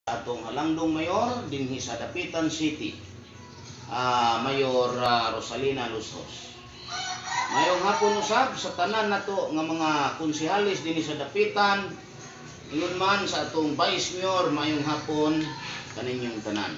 Atong halangdong mayor dinhi sa Dapitan City, Mayor Rosalina Lusos. Mayong hapon usab sa tanan nato nga mga konsehalis dinhi sa Dapitan, ingon man sa atong Vice Mayor, mayong hapon kaninyong tanan.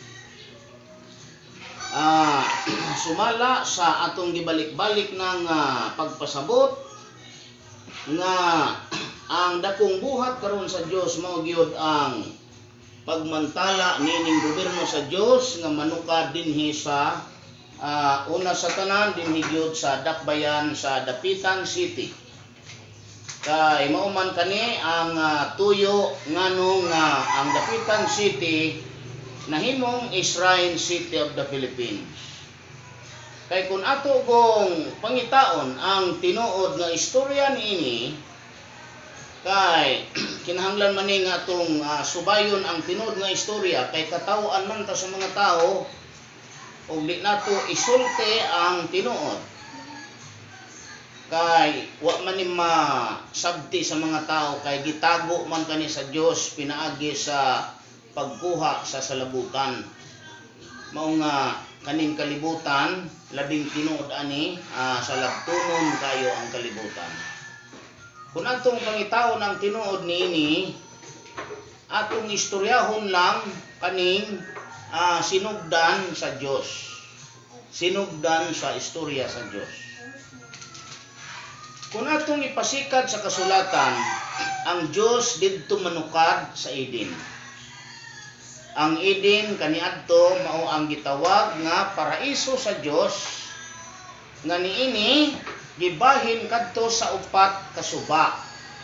Sumala sa atong gibalik-balik ng pagpasabot nga ang dakong buhat karon sa Dios mao gyud ang pagmantala nining gobyerno sa Dios nga manukad dinhi sa una sa tanan dinhi gyud sa dakbayan sa Dapitan City. Kay mao man kani ang tuyo nganong ang Dapitan City nahimong Shrine City of the Philippines. Kay kun ato kong pangitaon ang tinuod nga istorya niini, kay kinahanglan man ni nga atong subayon ang tinuod nga istorya, kay kataw-an man ta sa mga tao ug di nato isulti ang tinuod. Kay wa man ni masabti sa mga tao, kay gitago man kani sa Dios pinaagi sa pagkuha sa salabutan. Mao nga kaning kalibutan labing tinuod ani sa labtunon kayo ang kalibutan. Kung atong pangitaon ang tinuod niini, atong istoryahon lang kaning sinugdan sa Dios. Sinugdan sa istorya sa Dios. Kung atong ipasikat sa kasulatan, ang Dios didto manukad sa Eden. Ang Eden kaniadto mao ang gitawag nga paraiso sa Dios, nga niini gibahin kadto sa upat ka suba: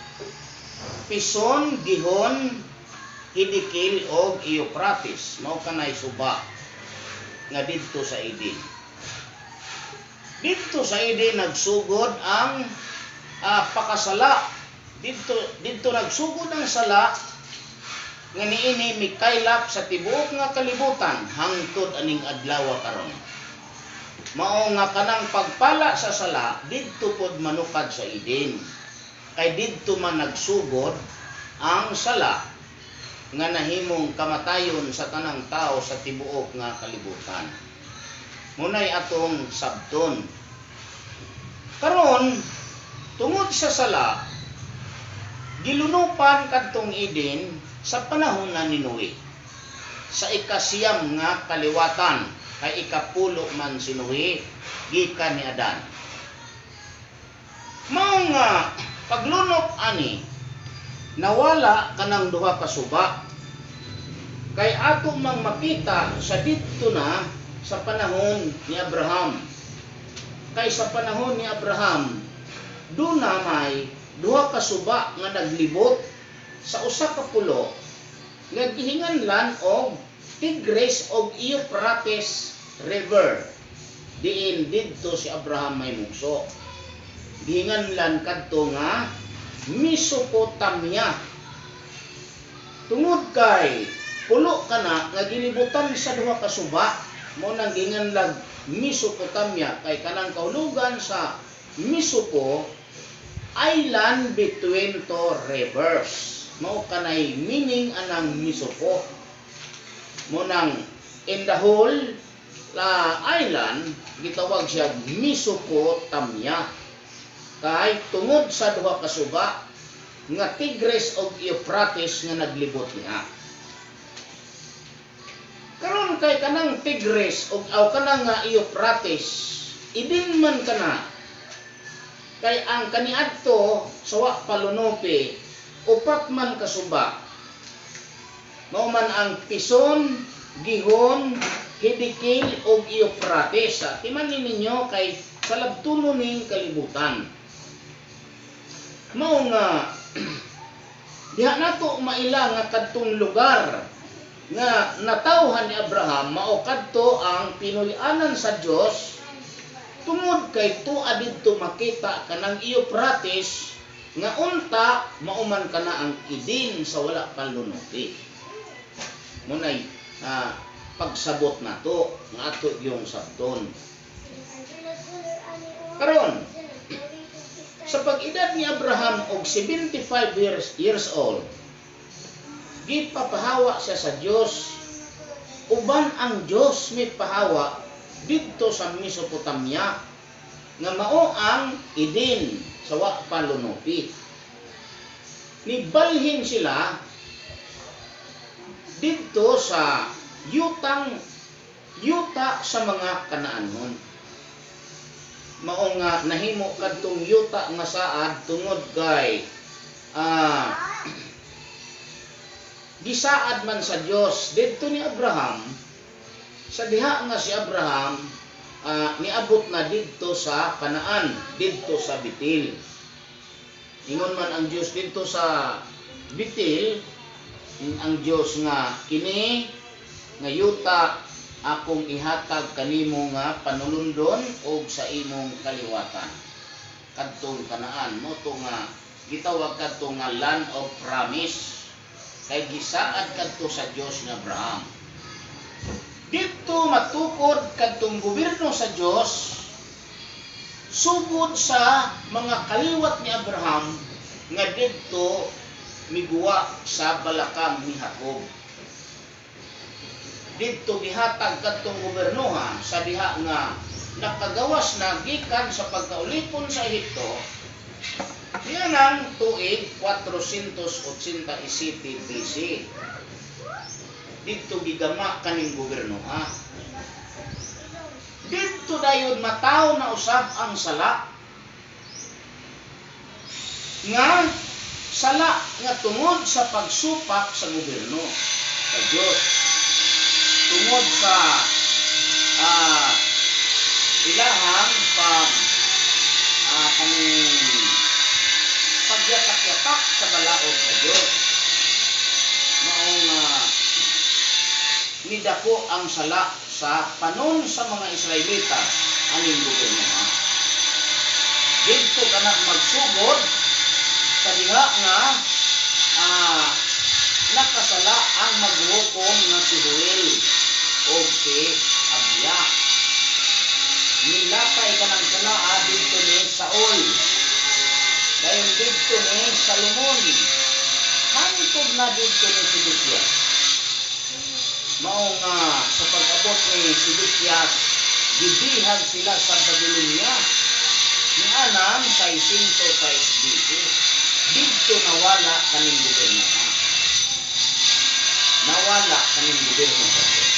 Pison, Gihon, Hidikil og Euphrates. Mao kanay suba nga didto sa Eden. Didto sa Eden nagsugod ang pakasala. Didto nagsugod ang sala nga niini mikaylap sa tibuok nga kalibutan hangtod aning adlaw karon. Mao nga kanang pagpala sa sala didto pod manukad sa Eden. Kay didto man nagsugod ang sala nga nahimong kamatayon sa tanang tao sa tibuok nga kalibutan. Munay atong sabton. Karon tungod sa sala gilunupan kadtong Eden sa panahon na ni Noe. Sa ikasiyam nga kaliwatan, kay ikapulo man si Noe gikan ni Adan. Mao nga paglunok ani nawala kanang duha ka suba. Kay ato mang makita sa didto na sa panahon ni Abraham. Kay sa panahon ni Abraham duna may duha ka suba nga naglibot sa usa ka pulo nga gihinganlan og Tigris og Euphrates River. Diin didto si Abraham may mungso. Gihinganlan kadto nga Mesopotamia. Tungod kay pulo kana nga gilibutan sa duha ka suba, mo nang gihinganlan Mesopotamia, kay kanang kahulugan sa Mesopo, island between two rivers. Mao kanay meaning anang Mesopo. Mo nang in the whole island gitawag siya Mesopotamia. Kay tungod sa duha ka suba nga Tigris og Euphrates nga naglibot niya. Karon kay kanang Tigris og kanang Euphrates idin man kana. Kay ang kaniadto sa wa palunope upat man kasuba. Mao man ang Pison, Gihon, Hidikil og Euphrates. Timanin ninyo kay sa labtunon ning kalibutan. Mao nga diha nato maila nga kadtong lugar nga natawhan ni Abraham mao kadto ang pinuy-anan sa Dios. Tungod kay tuwa didto makita kanang Euphrates nga unta mauman kana ang Eden sa wala panlunuti. Munay pagsabot nato nga ato yung sabton. Karon sa pag-edad ni Abraham og 75 years old, gipapahawa siya sa Dios. Uban ang Dios mipahawa didto sa Mesopotamia nga mao ang Eden sa wa pa lunupi. Nibalhin sila didto sa yuta sa mga Kanaanon. Mao nga nahimo kadtong yuta nga saad tungod kay gisaad man sa Dios didto ni Abraham. Sa diha nga si Abraham niabot na didto sa Kanaan, didto sa Betel. Ingon man ang Dios didto sa Betel, ang Dios nga kini nga yuta akong ihatag kanimo nga panulundon og sa imong kaliwatan. Kadtong Kanaan mo to nga gitawag kadto nga land of promise. Kay gisaad kadto sa Dios nga Abraham. Dito matukod kadtong gobyerno sa Dios sugod sa mga kaliwat ni Abraham nga didto miguwa sa balakang ni Jacob. Didto gihatag kadtong gobernohan sa diha nga nakagawas na gikan sa pagkaulipon sa Ehipto. Diyan ang tuig 487 BC. Dito gigama kaning gobernoha. Dito dayon mataw na usab ang sala. Nga sala nga tungod sa pagsupak sa gobyerno sa Dios. Tungod sa ilahang pagyatak-yatak sa balaod sa Dios. Maong nidako ang sala sa panon sa mga Israelitas aning gobyerno. Dito kana magsugod sa diha nga nakasala ang maghukom nga si Joel o si Abia. Nilapay ka ng sala dito ni Saul. Dahil dito ni Salomon. Hantod na dito ni Sedekias. Mao nga sa pag-abot ni Sedekias, gibihag sila sa Babylonia. Ni anang 606 BC. Dito nawala kaning gobyerno. Nawala kaning gobyerno sa Diyos.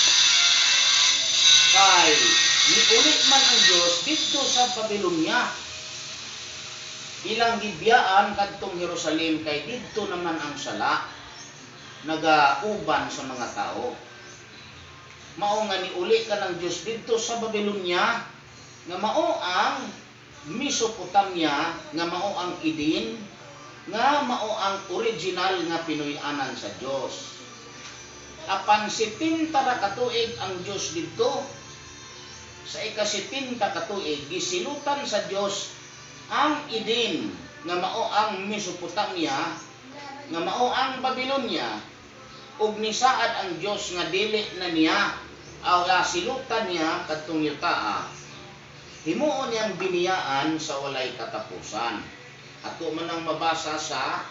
Kay niulit man ang Diyos dito sa Babylonia. Ilang gibiyaan kadtong Jerusalem kay dito naman ang sala nagauban sa mga tao. Mao nga niuli ka ng Diyos dito sa Babylonia nga mao ang Mesopotamia, nga mao ang Eden, nga mao ang original nga Pinoy-anan sa Dios. Apan 70 ra ka tuig ang Dios didto. Sa ika-70 ka tuig gisilutan sa Dios ang Eden nga mao ang Mesopotamia, nga mao ang Babylonia, ug nisaad ang Dios nga dili na niya aw silutan niya kadtong yutaa. Himuon niyang biniyaan sa walay katapusan. Ato man ang mabasa sa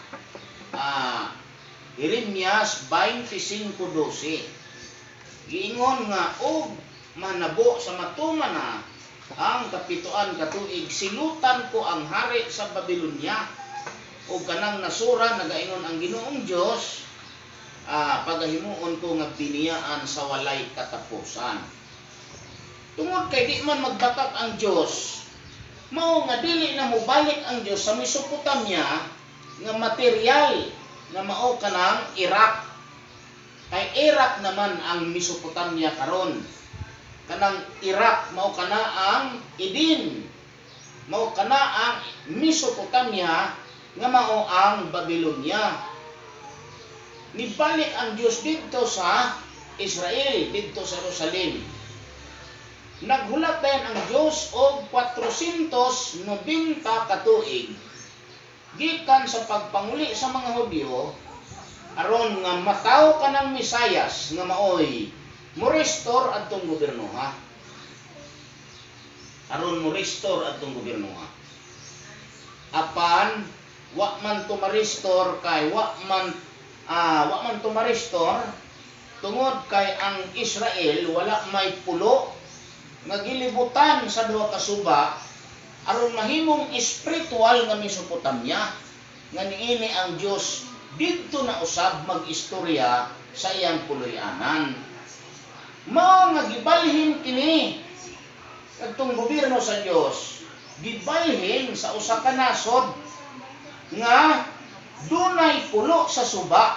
Jeremias 25:12. Giingon nga og manabo sa matuman na ang kapituan katuig, silutan ko ang hari sa Babylonia o kanang nasura nagaingon ang Ginoong Dios, pagahimuon ko nga biniyaan sa walay katapusan. Tungod kay di man magbatak ang Dios, mao nga dili na mobalik ang Dios sa Mesopotamia nga material nga mao kanang Iraq. Kay Iraq naman ang Mesopotamia karon. Kanang Iraq mao kana ang Eden, mao kana ang Mesopotamia nga mao ang Babylonia. Nibalik ang Dios dito sa Israel, dito sa Jerusalem. Naghulat dayon ang Dios og 490 ka tuig gikan sa pagpanguli sa mga Hudyo aron nga mataw kanang Mesayas nga maoy mo-restore adtong gobyerno ha. Aron mo-restore adtong gobyerno ha. Apan wa man to ma-restore kay wa man wa man tumaristor tungod kay ang Israel wala may pulo nga gilibutan sa duha ka suba aron mahimong espiritual nga Mesopotamia nga niini ang Dios didto na usab mag-istorya sa iyang puloy-anan. Mao nga gibalhin kini kadtong gobyerno sa Dios, gibalhin sa usa ka nasod nga dunay pulo sa suba.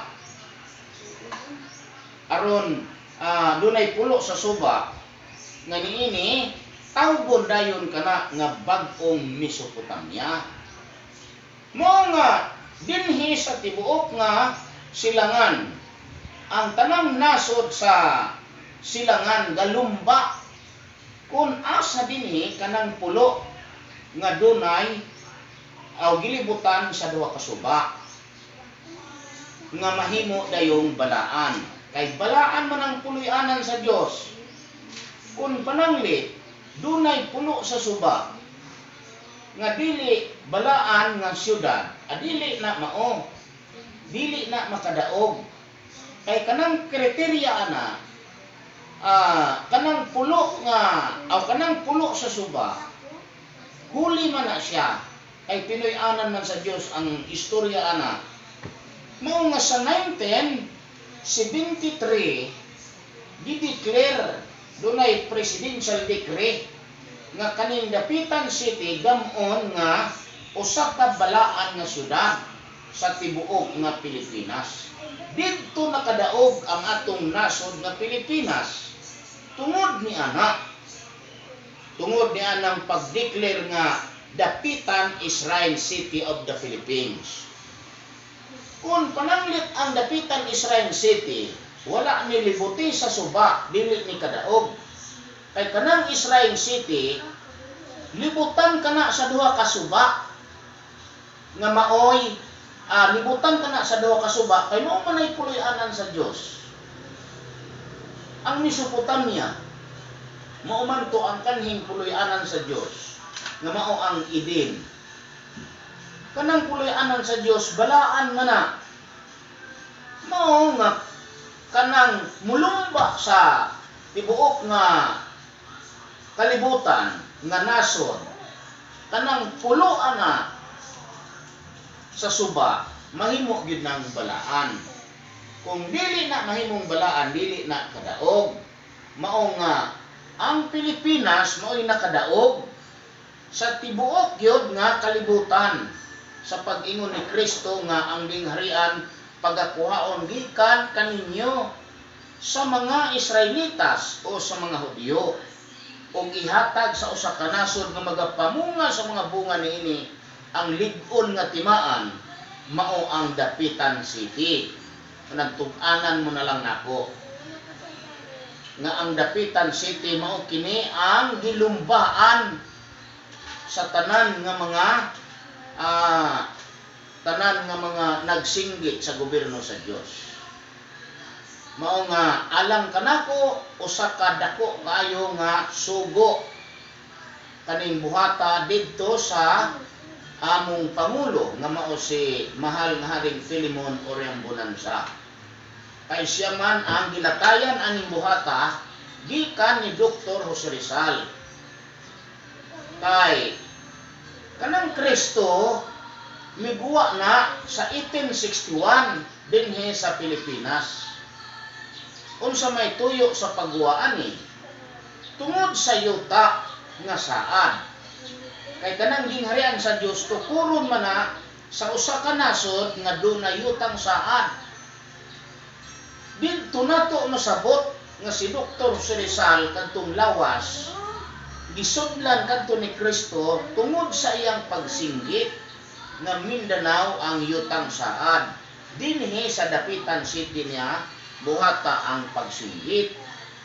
Aron dunay pulo sa suba nga niini tawgon dayon kana nga bag-ong Mesopotamia. Mao nga dinhi sa tibuok nga silangan ang tanang nasod sa silangan galumba kun asa dinhi kanang pulo nga dunay gilibutan sa duha ka suba nga mahimo dayong balaan. Kay balaan man ang puloy-anan sa Dios. Kun pananglit dunay pulo sa suba nga dili balaan nga syudad, dili na mao, dili na makadaog. Kay kanang kriteria ana kanang pulo kanang pulo sa suba huli man na siya kay pinuy-anan man sa Dios ang istorya ana. Mao nga sa 1973 di-declare dunay presidential decree nga kaning Dapitan City gamon nga usa ka balaan nga syudad sa tibuok nga Pilipinas. Didto nakadaog ang atong nasod nga Pilipinas tungod ni anang pag-declare nga Dapitan is Shrine City of the Philippines. Kung pananglit ang Dapitan is Shrine City, wala ni libuti sa suba, dili ni kadaog. Kay kanang Shrine City, libutan kana sa duha ka suba nga maoy libutan kana sa duha ka suba kay mao man ay puloy-anan sa Dios. Ang Mesopotamia mao man to ang kanhing puloy-anan sa Dios nga mao ang Eden. Kanang puloy-anan sa Dios balaan nga na mao nga kanang mulumba sa tibuok nga kalibutan nga nasod kanang pulo ana sa suba mahimo gyud nang balaan. Kung dili na mahimong balaan, dili na kadaog. Mao nga ang Pilipinas mao'y nakadaog sa tibuok gyud nga kalibutan sa pag-ingon ni Kristo nga ang dingharian pagakuhaon gikan kaninyo sa mga Israelitas o sa mga Hudyo o ihatag sa usa ka nasod nga magapamunga sa mga bunga niini ang lig-on nga timaan mao ang Dapitan City. Nagtug-anan mo na lang nako nga ang Dapitan City mao kini ang gilumbaan sa tanan nga mga nagsinggit sa gobyerno sa Dios. Mao nga alang kanako usa ka dako kaayo nga sugo kaning buhata didto sa among pangulo nga mao si mahal nga Haring Filemon Oriang Bonanza. Kay siya man ang ginatayan aning buhata gikan ni Dr. Jose Rizal. Kay kanang Kristo miguwa na sa 1861 dinhi sa Pilipinas. Unsa may tuyo sa pagguwaan ni tungod sa yuta nga saad. Kay kanang gingharian sa Dios tukuron man na sa usa ka nasod nga dunay yutang saad. Didto nato masabot nga si Dr. Rizal kadtong lawas gisudlan kadto ni Kristo tungod sa iyang pagsinggit nga Mindanao ang yutang saad. Dinhi sa Dapitan City niya buhata ang pagsinggit.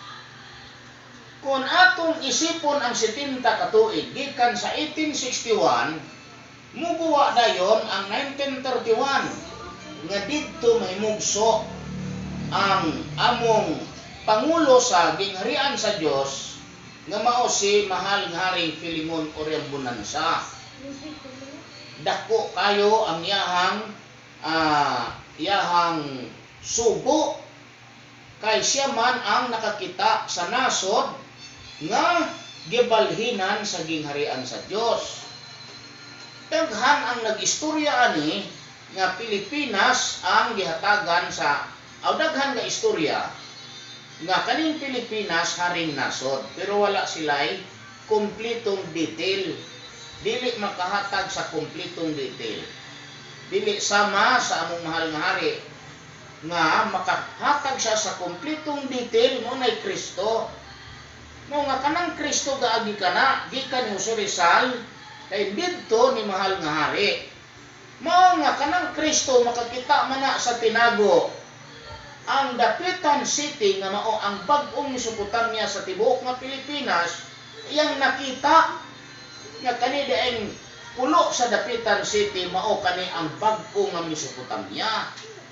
Kung atong isipon ang 70 ka tuig gikan sa 1861 mubuwa dayon ang 1931 nga didto mahimugso ang among pangulo sa gingharian sa Dios nga mao si mahal nga Haring Filemon Oriang Bonanza. Dako kayo ang iyahang sugo kay siya man ang nakakita sa nasod nga gibalhinan sa gingharian sa Dios. Daghan ang nag-istorya ani nga Pilipinas ang gihatagan sa daghan nga istorya nga kaning Pilipinas haring nasod, pero wala sila'y kumpletong detail. Dili makahatag sa kumpletong detail. Dili sama sa among mahal nga hari nga makahatag siya sa kumpletong detail mo na Kristo. Mo nga kanang Kristo gaagi kana, gikan ni Jose Rizal kay didto ni mahal nga hari. Mo nga kanang Kristo makakita man na sa tinago. Ang Dapitan City nga mao ang bag-ong Mesopotamia sa tibuok nga Pilipinas, iyang nakita nga kani daing pulo sa Dapitan City mao kani ang bag-ong nga Mesopotamia.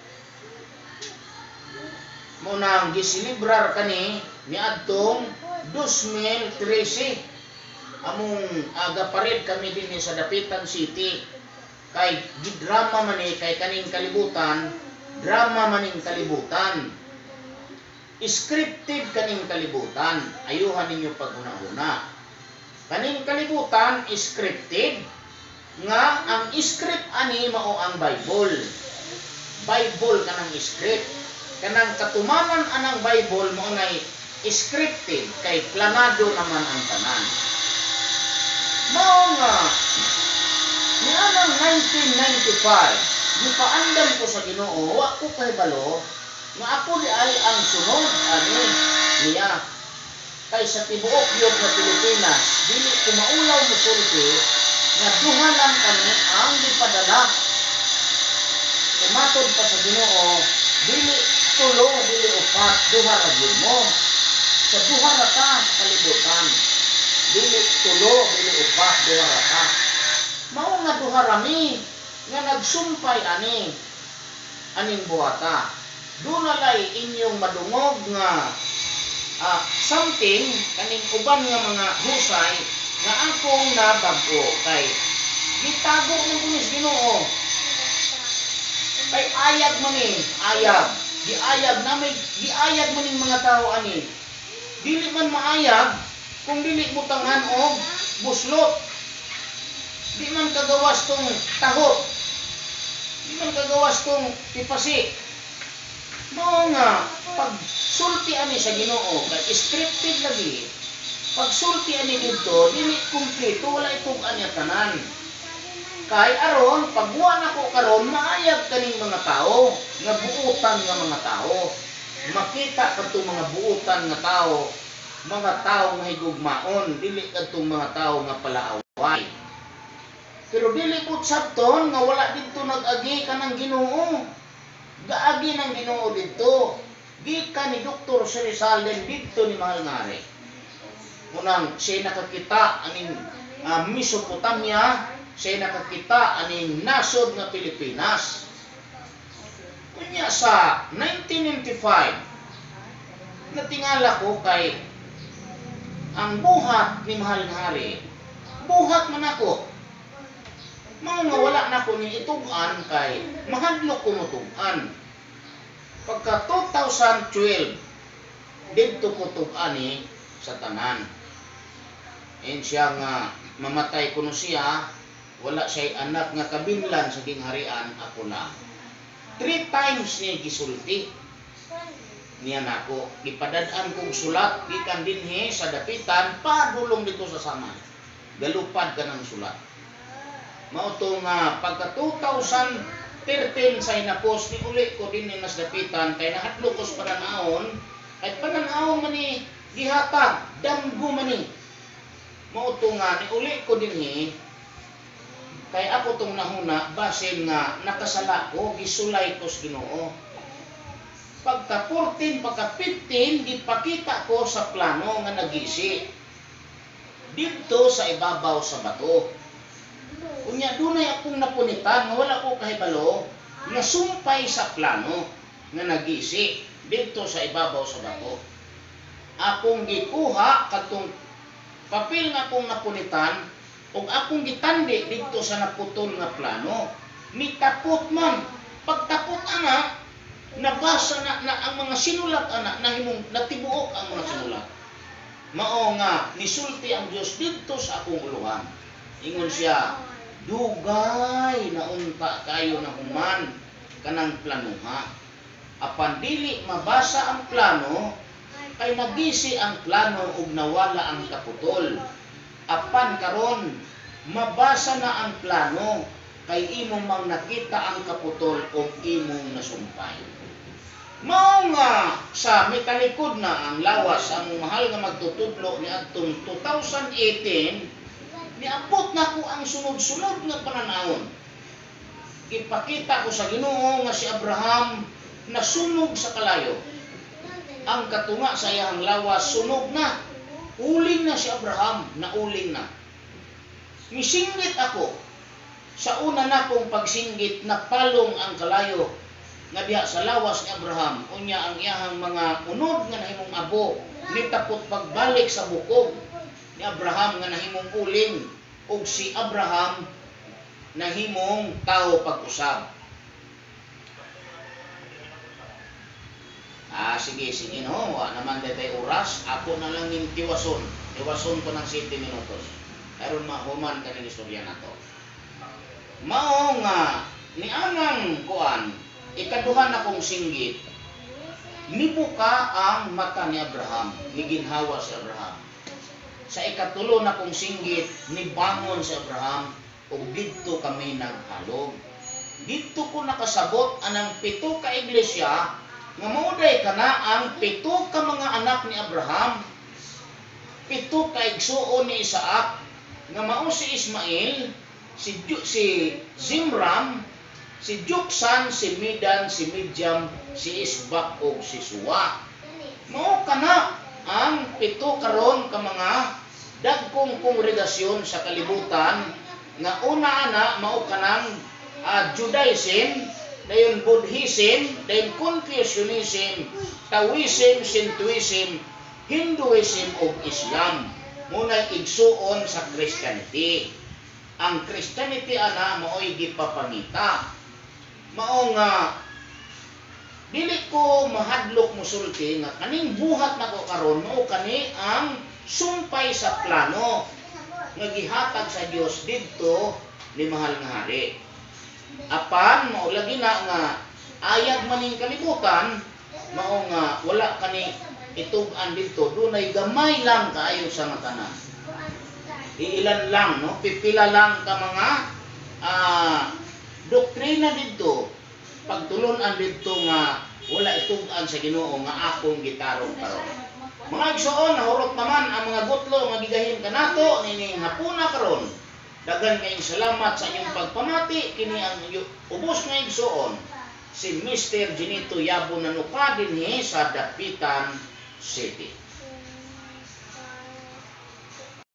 Mo nang gisilibrar kani niadtong 2013. Among agapared kami din sa Dapitan City kay gidrama man kay kaning kalibutan, drama maning kalibutan. Scripted kaning kalibutan. Ayuhan ninyo paghuna-huna. Kaning kalibutan scripted nga ang script ani mao ang Bible. Bible kanang script. Kanang katumanan anang Bible mo nay scripted kay planado naman ang tanan. Mao nga nianang 1995 gipaandam ko sa Ginoo wa ko kahibalo nga ako di ay ang sunod ani niya kay sa tibuok gyud nga Pilipinas dili ko maulaw mo sulti nga duha lang kami ang gipadala. Umatod pa sa Ginoo dili tulo dili upat duha ra gyud mo sa duha ra ka sa kalibutan. Dili tulo dili upat duha ra ka. Mao nga duha rami nga nagsumpay aning buhata. Dunalay inyong madungog nga something kaning uban nga mga husay nga akong nabag-o kay gitago ng pulis Ginoo. Kay ayag man ayag. Giayag na may giayag man ning mga tao ani. Dili man maayag kung dili butangan og buslot. Di man kagawas tong tahot. Di man kagawas tong tipasi. Mao nga pag sulti ani sa Ginoo kay scripted lagi. Pag sulti ani dito dili kumpleto wala itong anya tanan. Kay aron pagbuan ako karon maayag kaning mga tao, nga buutan nga mga tao. Makita kadtong mga buutan nga tao, mga tao nga higugmaon, dili kadtong mga tao nga palaaway. Pero dili pud sabton nga wala didto nag-agi kanang Ginoo. Gaagi ng Ginoo didto. Gikan ni Dr. Rizal didto ni mahal nga hari. Munang siya nakakita aning Mesopotamia, siya nakakita aning nasod nga Pilipinas. Kunya sa 1995, natingala ko kay ang buhat ni mahal nga hari. Buhat man ako. Mao nga wala na ko ni itugan kay mahadlok ko mutugan. Pagka 2012, dito ko tugani sa tanan. And siya nga mamatay ko no siya, wala siya anak nga kabinlan sa gingharian ako na. 3 times niya gisulti. Niya nako, gipadadaan kong sulat, gikan dinhi sa dapitan, padulong dito sa saman. Galupad ka ng sulat. Mao to nga pagka 2013 sa inapos ni uli ko din nas dapitan kay nahadlok ko sa pananaon, kay pananaon man ni gihatag, damgo man ni. Mao to nga ni uli ko dinhi kay ako tong nahuna basin nga nakasala ko gisulay ko sa Ginoo. Pagka 14 pagka 15 gipakita ko sa plano nga nagisi dito sa ibabaw sa bato. Unya dunay akong napunitan nga wala ko kahibalo nga sumpay sa plano nga nagisi dito sa ibabaw sa bato. Akong gikuha katong papel nga akong napunitan ug akong gitandi dito sa naputol nga plano. Mitapot man pagtapot ana, nabasa na ang mga sinulat ana, nahimong natibuok ang mga sinulat. Mao nga nisulti ang Dios didto sa akong uluhan. Ingon siya, dugay na unta kayo na human kanang planuha. Apan dili mabasa ang plano, kay nagisi ang plano ug nawala ang kaputol. Apan karon mabasa na ang plano, kay imong mang nakita ang kaputol ug imong nasumpay. Mao nga sa mitalikod na ang lawas, ang mahal nga magtutudlo ni adtong 2018, niabot na ko ang sunod-sunod nga pananahon. Ipakita ko sa Ginoo nga si Abraham nasunog sa kalayo. Ang katunga sa iyang lawas sunog na. Uling na si Abraham, nauling na. Misinggit ako. Sa una na kong pagsinggit, napalong ang kalayo nga diha sa lawas ni Abraham. Unya ang iyahang mga unod nga nahimong abo, nitapot pagbalik sa bukog ni Abraham nga nahimong uling, ug si Abraham nahimong tao pag-usab. Sige no, naman detay oras, ako na lang ning tiwason ko ng 7 minutos. Aron mahuman kaning istorya nato. Mao nga ni anang kuan, ikaduha na kong singgit, nibuka ang mata ni Abraham, niginhawa si Abraham. Sa ikatulo na kong singgit, nibangon si Abraham, ug didto kami naghalog. Didto ko nakasabot anang 7 ka iglesia, nga mauday kana ang 7 ka mga anak ni Abraham, 7 ka igsuon ni Isaac, nga mao si Ismael, si Zimram, si Joksan, si Medan, si Midian, si Isbak o si Suwa. Mao kana ang 7 karon ka mga dagkong kongregasyon sa kalibutan, nga una ana mao kanang Judaism, dayon Buddhism, dayon Confucianism, Taoism, Shintoism, Hinduism ug Islam. Muna'y igsuon sa Christianity. Ang Christianity ana mao'y gipapangita. Mao nga dili ko mahadlok musulti nga kaning buhat nako karon mao kani ang sumpay sa plano nga gihatag sa Dios didto ni mahal nga hari. Apan mao lagi na nga ayag maning kalibutan, mao nga wala kani itug-an didto, dunay gamay lang kaayo sa matanan. Iilan lang, no? Pipila lang ka mga doktrina didto, pagtulon-an didto nga wala itug-an sa Ginoo nga akong gitarong karon. Mga igsoon, nahurot naman ang mga gutlo nga gigahin kanato nining hapuna karon. Dagan kayong salamat sa inyong pagpamati. Kini ang ubos nga igsoon, si Mr. Genito Yabo Nanuka dinhi sa Dapitan City.